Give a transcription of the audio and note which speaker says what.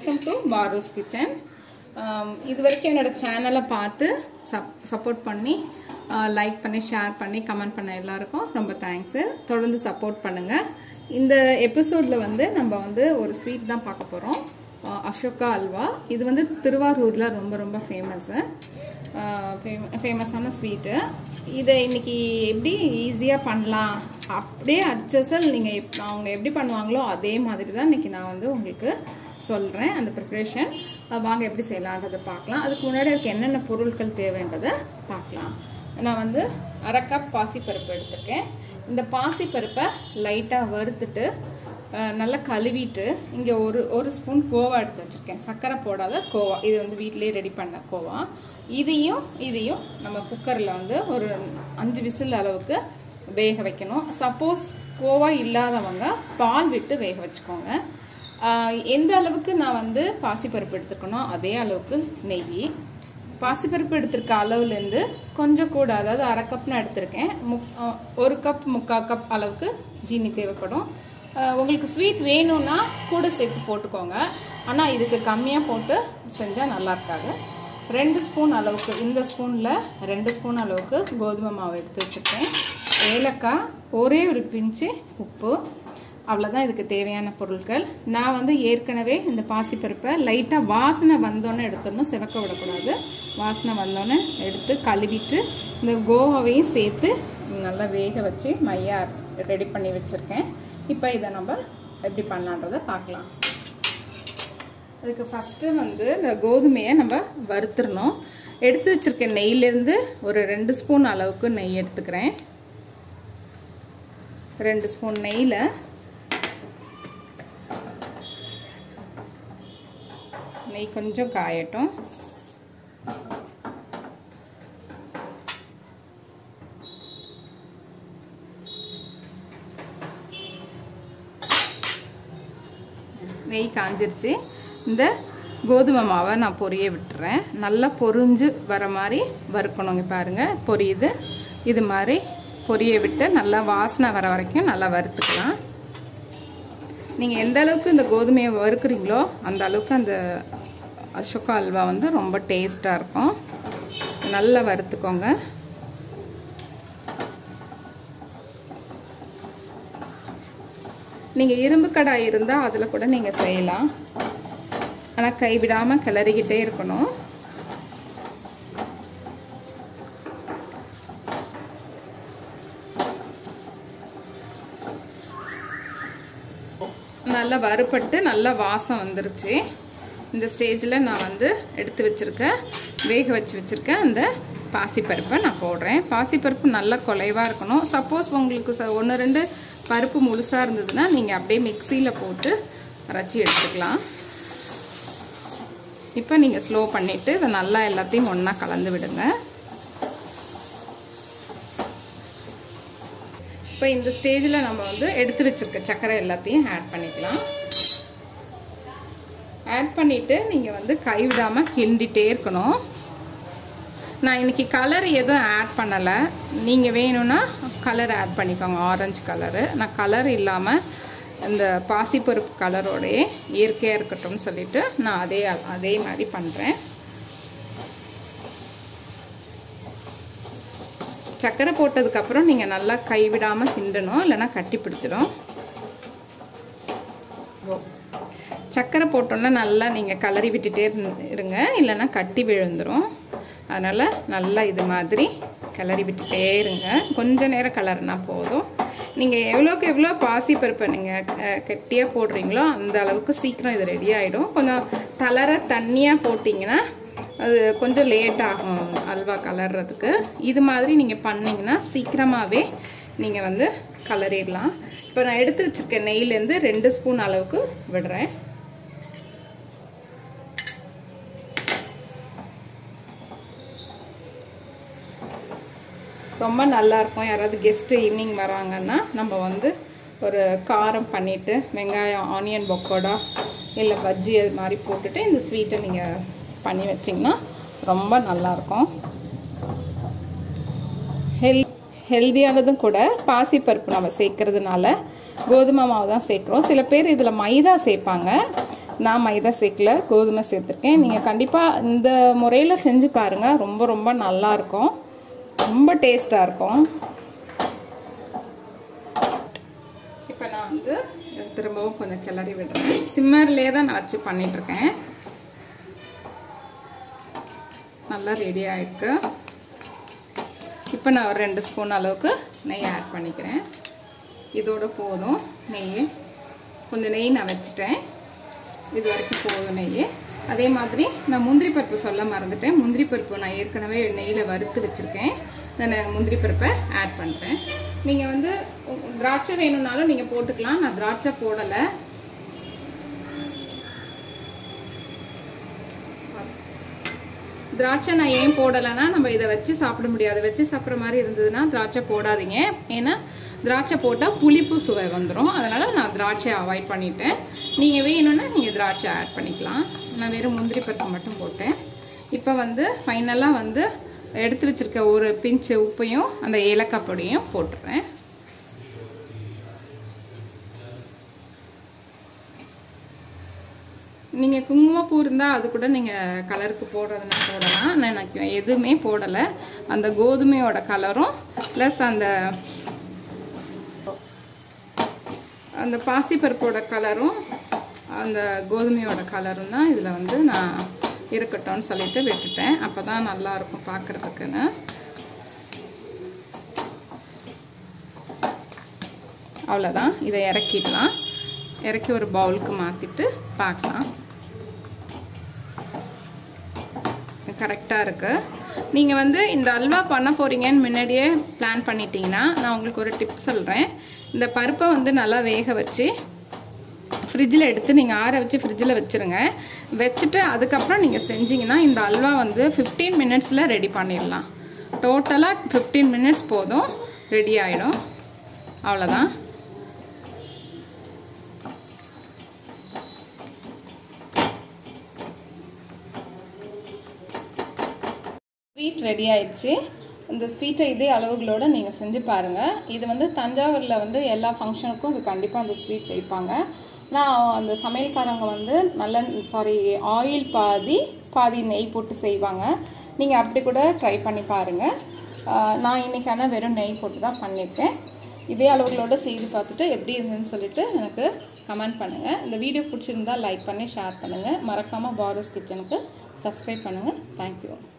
Speaker 1: Welcome to பாரூஸ் kitchen. இது வரைக்கும் என்னோட சேனலை பார்த்து சப்போர்ட் பண்ணி லைக் பண்ணி ஷேர் பண்ணி கமெண்ட் பண்ண எல்லாருக்கும் ரொம்ப தேங்க்ஸு. தொடர்ந்து சப்போர்ட் பண்ணுங்கள். இந்த எபிசோடில் நம்ம ஒரு ஸ்வீட் தான் பார்க்க போகிறோம், அசோகா அல்வா. இது திருவாரூரில் ரொம்ப ரொம்ப ஃபேமஸான ஸ்வீட்டு. இதை இன்னைக்கு எப்படி ஈஸியாக பண்ணலாம், அப்படியே அச்சசல் நீங்கள் அவங்க எப்படி பண்ணுவாங்களோ அதே மாதிரி தான் இன்னைக்கு நான் உங்களுக்கு சொல்கிறேன். அந்த ப்ரிப்ரேஷன் வாங்க எப்படி செய்யலான்றதை பார்க்கலாம். அதுக்கு முன்னாடி அதுக்கு என்னென்ன பொருட்கள் தேவைன்றதை பார்க்கலாம். நான் அரை கப் பாசிப்பருப்பு எடுத்துருக்கேன். இந்த பாசிப்பருப்பை லைட்டாக வறுத்துட்டு நல்லா கழுவிட்டு இங்கே ஒரு ஸ்பூன் கோவா எடுத்து வச்சுருக்கேன். சர்க்கரை போடாத கோவா, இது வீட்டிலே ரெடி பண்ண கோவா. இதையும் நம்ம குக்கரில் ஒரு 5 விசில் அளவுக்கு வேக வைக்கணும். சப்போஸ் கோவா இல்லாதவங்க பால் விட்டு வேக வச்சுக்கோங்க. எந்த அளவுக்கு நான் பாசிப்பருப்பு எடுத்துக்கணும் அதே அளவுக்கு நெய். பாசிப்பருப்பு எடுத்திருக்க அளவுலேருந்து கொஞ்சம் கூட, அதாவது அரை கப் நான் எடுத்திருக்கேன். 1 கப் 3/4 கப் அளவுக்கு ஜீனி தேவைப்படும். உங்களுக்கு ஸ்வீட் வேணும்னா கூட சேர்த்து போட்டுக்கோங்க, ஆனால் இதுக்கு கம்மியாக போட்டு செஞ்சால் நல்லா இருக்காது. 2 ஸ்பூன் அளவுக்கு, இந்த ஸ்பூனில் 2 ஸ்பூன் அளவுக்கு கோதுமை மாவு எடுத்து வச்சுருக்கேன். ஏலக்காய், ஒரே ஒரு பிஞ்சு உப்பு, அவ்வளோதான் இதுக்கு தேவையான பொருட்கள். நான் ஏற்கனவே இந்த பாசிப்பருப்பை லைட்டாக வாசனை வந்தோன்னே எடுத்துடணும், சிவக்க விடக்கூடாது. வாசனை வந்தோன்னே எடுத்து கழுவிட்டு இந்த கோவாவையும் சேர்த்து நல்லா வேக வச்சு மையா ரெடி பண்ணி வச்சுருக்கேன். இப்போ இதை நம்ம எப்படி பண்ணலான்றதை பார்க்கலாம். அதுக்கு ஃபஸ்ட்டு இந்த கோதுமையை நம்ம வறுத்துடணும். எடுத்து வச்சுருக்க நெய்லேருந்து ஒரு 2 ஸ்பூன் அளவுக்கு நெய் எடுத்துக்கிறேன். 2 ஸ்பூன் நெய்யில் நெய் கொஞ்சம் காயட்டும். நெய் காஞ்சிருச்சு. இந்த கோதுமை மாவை நான் பொரிய விட்டுறேன். நல்லா பொரிஞ்சு வர மாதிரி வறுக்கணுங்க. பாருங்கள், பொரியுது. இது மாதிரி பொரிய விட்டு நல்லா வாசனை வர வரைக்கும் நல்லா வறுத்துக்கலாம். நீங்கள் எந்த அளவுக்கு இந்த கோதுமையை வறுக்குறீங்களோ அந்த அளவுக்கு அந்த அசோகா அல்வா ரொம்ப டேஸ்ட்டாக இருக்கும். நல்லா வறுத்துக்கோங்க. நீங்கள் இரும்பு கடாய் இருந்தால் அதில் கூட நீங்கள் செய்யலாம், ஆனால் கைவிடாமல் கிளறிக்கிட்டே இருக்கணும். நல்லா வறுபட்டு நல்லா வாசம் வந்துருச்சு. இந்த ஸ்டேஜில் நான் எடுத்து வச்சுருக்கேன், வேக வச்சுருக்கேன் அந்த பாசிப்பருப்பை நான் போடுறேன். பாசிப்பருப்பு நல்லா குலைவாக இருக்கணும். சப்போஸ் உங்களுக்கு 1-2 பருப்பு முழுசாக இருந்ததுன்னா நீங்கள் அப்படியே மிக்சியில் போட்டு அரைச்சி எடுத்துக்கலாம். இப்போ நீங்கள் ஸ்லோ பண்ணிவிட்டு இதை நல்லா எல்லாத்தையும் ஒன்றா கலந்து விடுங்க. இப்போ இந்த ஸ்டேஜில் நம்ம எடுத்து வச்சுருக்க சர்க்கரை எல்லாத்தையும் ஆட் பண்ணிக்கலாம். ஆட் பண்ணிவிட்டு நீங்கள் கைவிடாமல் கிண்டிகிட்டே இருக்கணும். நான் இன்றைக்கி கலர் எதுவும் ஆட் பண்ணலை, நீங்கள் வேணும்னா கலர் ஆட் பண்ணிக்கோங்க, ஆரஞ்சு கலரு. நான் கலர் இல்லாமல் இந்த பாசிப்பருப்பு கலரோடையே இயற்கையாக இருக்கட்டும்னு சொல்லிட்டு நான் அதே மாதிரி பண்ணுறேன். சர்க்கரை போட்டதுக்கப்புறம் நீங்கள் நல்லா கைவிடாமல் கிண்டணும், இல்லைன்னா கட்டி பிடிச்சிடும். சர்க்கரை போட்டோன்னா நல்லா நீங்கள் கலரி விட்டுட்டே இருங்க, இல்லைன்னா கட்டி விழுந்துடும். அதனால் நல்லா இது மாதிரி கிளறி விட்டுட்டே இருங்க. கொஞ்ச நேரம் கலர்னா போதும். நீங்கள் எவ்வளோக்கு எவ்வளோ பாசிப்பருப்பை நீங்கள் கெட்டியாக போடுறீங்களோ அந்த அளவுக்கு சீக்கிரம் இது ரெடி ஆகிடும். கொஞ்சம் தண்ணியாக போட்டிங்கன்னா அது கொஞ்சம் லேட் ஆகும் அல்வா கலர்றதுக்கு. இது மாதிரி நீங்கள் பண்ணிங்கன்னா சீக்கிரமாகவே நீங்கள் கலரிடலாம். இப்போ நான் எடுத்து வச்சுருக்க நெய்லேருந்து 2 ஸ்பூன் அளவுக்கு விடுறேன். ரொம்ப நல்லாயிருக்கும். யாராவது கெஸ்ட்டு ஈவினிங் வராங்கன்னா நம்ம ஒரு காரம் பண்ணிவிட்டு வெங்காயம், ஆனியன் பக்கோடா இல்லை பஜ்ஜி அது மாதிரி போட்டுட்டு இந்த ஸ்வீட்டை நீங்கள் பண்ணி வச்சிங்கன்னா ரொம்ப நல்லாயிருக்கும். ஹெல்தியானதும் கூட. பாசிப்பருப்பு நம்ம சேர்க்கறதுனால கோதுமை மாவு தான் சேர்க்குறோம். சில பேர் இதில் மைதா சேர்ப்பாங்க. நான் மைதா சேர்க்கல, கோதுமை சேர்த்துருக்கேன். நீங்கள் கண்டிப்பாக இந்த முறையில் செஞ்சு பாருங்கள். ரொம்ப ரொம்ப நல்லாயிருக்கும், ரொம்ப டேஸ்ட்டாக இருக்கும். இப்போ நான் வந்து திரும்பவும் கொஞ்சம் கிளறி விடுறேன். சிம்மர்லேயே தான் நான் வச்சு பண்ணிகிட்ருக்கேன். நல்லா ரெடி ஆகிருக்கு. இப்போ நான் ஒரு 2 ஸ்பூன் அளவுக்கு நெய் ஆட் பண்ணிக்கிறேன். இதோட போதும் நெய். கொஞ்சம் நெய் நான் வச்சுட்டேன், இது வரைக்கும் போதும் நெய். அதே மாதிரி நான் முந்திரி பருப்பு சொல்ல மறந்துட்டேன். முந்திரி பருப்பு நான் ஏற்கனவே நெய்யில் வறுத்து வச்சுருக்கேன். நான் முந்திரி பருப்பை ஆட் பண்ணுறேன். நீங்கள் வந்து திராட்சை வேணும்னாலும் நீங்கள் போட்டுக்கலாம். நான் திராட்சை போடலை. திராட்சை நான் ஏன் போடலைன்னா, நம்ம இதை வச்சு சாப்பிட முடியாது. வச்சு சாப்பிட்ற மாதிரி இருந்ததுன்னா திராட்சை போடாதீங்க. ஏன்னா திராட்சை போட்டால் புளிப்பு சுவை வந்துடும். அதனால் நான் திராட்சை அவாய்ட் பண்ணிட்டேன். நீங்கள் வேணும்னா நீங்கள் திராட்சை ஆட் பண்ணிக்கலாம். நான் வெறும் முந்திரி பருப்பு மட்டும் போட்டேன். இப்போ வந்து ஃபைனலாக வந்து எடுத்து வச்சுருக்க ஒரு பிஞ்சு உப்பையும் அந்த ஏலக்காய் பொடியும் போட்டுறேன். நீங்கள் குங்குமப்பூ இருந்தால் அது கூட நீங்கள் கலருக்கு போடுறதுனா போடலாம். நான் எனக்கு எதுவுமே போடலை. அந்த கோதுமையோட கலரும் ப்ளஸ் அந்த பாசிப்பருப்போட கலரும் அந்த கோதுமையோட கலரும் தான் இதில் வந்து நான் இருக்கட்டும்னு சொல்லிட்டு விட்டுட்டேன். அப்போ தான் நல்லாயிருக்கும் பார்க்குறதுக்குன்னு. அவ்வளோதான். இதை இறக்கிடலாம். இறக்கி ஒரு பவுலுக்கு மாற்றிட்டு பார்க்கலாம். கரெக்டாக இருக்குது. நீங்கள் வந்து இந்த அல்வா பண்ண போகிறீங்கன்னு முன்னாடியே பிளான் பண்ணிட்டீங்கன்னா நான் உங்களுக்கு ஒரு டிப் சொல்கிறேன். இந்த பருப்பை வந்து நல்லா வேக வச்சு ஃப்ரிட்ஜில் எடுத்து நீங்கள் ஆற வச்சு ஃப்ரிட்ஜில் வச்சுருங்க. வச்சுட்டு அதுக்கப்புறம் நீங்கள் செஞ்சிங்கன்னா இந்த அல்வா வந்து 15 மினிட்ஸில் ரெடி பண்ணிடலாம். டோட்டலாக 15 மினிட்ஸ் போதும், ரெடி ஆகிடும். அவ்வளோதான். ஸ்வீட் ரெடி ஆயிடுச்சு. இந்த ஸ்வீட்டை இதே அளவுகளோடு நீங்கள் செஞ்சு பாருங்கள். இது வந்து தஞ்சாவூரில் வந்து எல்லா ஃபங்க்ஷனுக்கும் இது கண்டிப்பாக அந்த ஸ்வீட் வைப்பாங்க. நான் அந்த சமையல்காரங்க வந்து ஆயில் பாதி நெய் போட்டு செய்வாங்க. நீங்கள் அப்படி கூட ட்ரை பண்ணி பாருங்கள். நான் இன்றைக்கி ஆனால் வெறும் நெய் போட்டு தான் பண்ணியிருக்கேன். இதே அளவுகளோடு செய்து பார்த்துட்டு எப்படி இருந்துன்னு சொல்லிட்டு எனக்கு கமெண்ட் பண்ணுங்கள். இந்த வீடியோ பிடிச்சிருந்தால் லைக் பண்ணி ஷேர் பண்ணுங்கள். மறக்காமல் பாரூஸ் கிச்சனுக்கு சப்ஸ்கிரைப் பண்ணுங்கள். தேங்க்யூ.